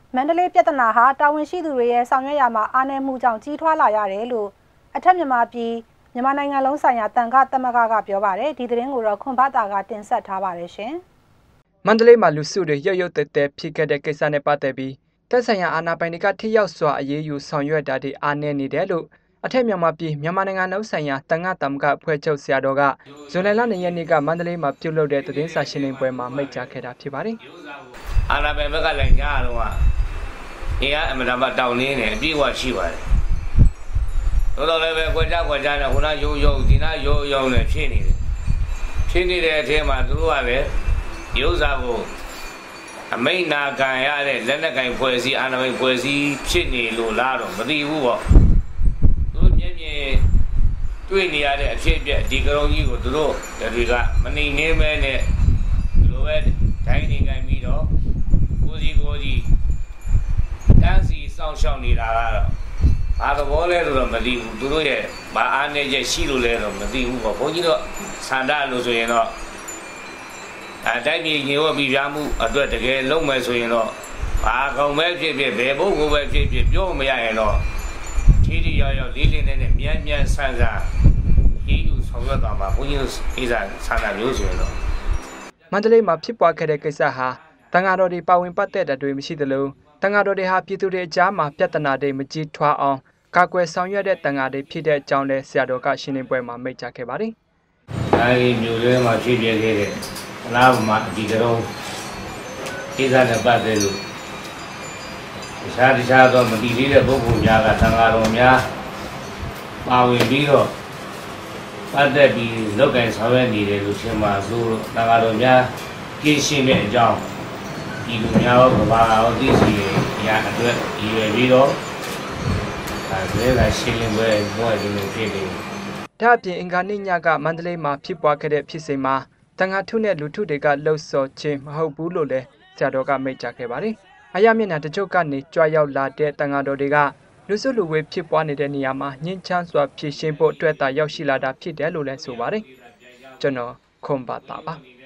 မန္တလေးပြဿနာဟာတာဝန်ရှိသူတွေရဲ့ဆောင်ရွက်ရမှာအားနည်းမှုကြောင့်ကြီးထွားလာရတယ်လို့အထက်မြန်မာပြည်မြန်မာနိုင်ငံလုံးဆိုင်ရာတန်ခါသမဂကပြောပါတယ်ဒီသတင်းကိုတော့ခွန်ဖတာကတင်ဆက်ထားပါတယ်ရှင်မန္တလေးမှာလူစုတွေရုတ်ရုတ်တဲတဲဖြစ်ခဲ့တဲ့ကိစ္စနဲ့ပတ်သက်ပြီးတက်ဆိုင်ရာအာဏာပိုင်တွေကထိရောက်စွာအရေးယူဆောင်ရွက်တာတွေအားနည်းနေတယ်လို့အထက်မြန်မာပြည်မြန်မာနိုင်ငံလုံးဆိုင်ရာတန်ခါသမဂအဖွဲ့ချုပ်ဆရာတော်ကဇွန်လ2ရက်နေ့ကမန္တလေးမှာပြုလုပ်တဲ့သတင်းစာရှင်းလင်းပွဲမှာမိန့်ကြားခဲ့တာဖြစ်ပါတယ်အာဏာပိုင်ဘက်ကလည်းညတော့ကအင်အားအမှန်တမ်းတောင်းနေတယ်အပြည့်အဝရှိပါတယ်တော်လည်းပဲကြွကြနဲ့ဟိုနာရုံဒီနာရုံနဲ့ဖြစ်နေတယ်ဖြစ်နေတဲ့အထဲမှာသူတို့ကလည်းဒီဥစ္စာကိုအမိန်နာခံရတဲ့လက်နက်ကင်ဖွဲ့စည်းအာဏာပိုင်ဖွဲ့စည်းဖြစ်နေလို့လားတော့မသိဘူးပေါ့သူမြင်တွေ့နေရတဲ့အဖြစ်အပျက်ဒီကရုံကြီးကိုသူတို့တွေကမနေနေမဲနဲ့ဒီလိုပဲတိုင်းနေကြပြီးတော့ကိုကြီးတန်းစီစောင့်ရှောက်နေတာကတော့ဘာသဘောလဲဆိုတော့မသိဘူးသူတို့ရဲ့ဘာအားနည်းချက်ရှိလို့လဲတော့မသိဘူးပေါ့ဘုန်းကြီးတို့ဆန္ဒလို့ဆိုရင်တော့တိုင်းပြည်ညို့ပြီးပြမှုအတွက်တကယ်လုံးမယ်ဆိုရင်တော့ဘာကောင်ပဲဖြစ်ဖြစ်ဘယ်ပုဂ္ဂိုလ်ပဲဖြစ်ဖြစ်ပြောမရရင်တော့ထိရောက်လေးနဲ့မြန်ဆန်းရေးယူဆောင်ရွက်သွားမှာဘုန်းကြီးတို့အိစာဆန္ဒမျိုးဆိုရင်တော့မန္တလေးမှာဖြစ်ပွားခဲ့တဲ့ကိစ္စဟာတန်ဃာတော်တွေပါဝင်ပတ်သက်တဲ့တွေမရှိသလိုတန်ဃာတော်တွေဟာပြည်သူတွေအကြားမှာပြဿနာတွေမကြီးထွားအောင်ကာကွယ်ဆောင်ရွက်တဲ့တန်ဃာတွေဖြစ်တဲ့အကြောင်းလဲဆရာတော်ကရှင်းလင်းပွဲမှာမိန့်ကြားခဲ့ပါတယ်။အဲဒီမျိုးတွေမှာဖြစ်ပြခဲ့တဲ့လားမှာဒီကတော့အိစာနဲ့ပတ်သက်လို့တခြားသောမတည်သေးတဲ့ပုဂ္ဂိုလ်များကတန်ဃာတော်များပါဝင်ပြီးတော့ပတ်သက်ပြီးလောက်ကင်ဆောင်ရွက်နေတယ်လို့ရှင်းပါဆိုတန်ဃာတော်များကြည့်ရှင်းတဲ့အကြောင်းဒီလူများရောကဘာရောသိစီရအတွက်ရည်ရွယ်ပြီးတော့အဲဒီကရှင်းလင်းပွဲပေါ်ရင်းနေဖြစ်နေဒါအပြင်အင်္ဂါနေ့ညကမန္တလေးမှာဖြစ်ပွားခဲ့တဲ့ဖြစ်စဉ်မှာတန်ဃာထုနဲ့လူထုတွေကလှုပ်ဆော်ခြင်းမဟုတ်ဘူးလို့လည်းဆရာတော်ကမိန့်ကြားခဲ့ပါတယ်။အရမျက်နှာတချို့ကနေကြွရောက်လာတဲ့တန်ဃာတော်တွေကလူစုလူဝေးဖြစ်ပွားနေတဲ့နေရာမှာညှဉ်းချမ်းစွာဖြည့်ရှင်းဖို့အတွက်သာရောက်ရှိလာတာဖြစ်တယ်လို့လည်းဆိုပါတယ်။ကျွန်တော်ခွန်ပါတာပါ။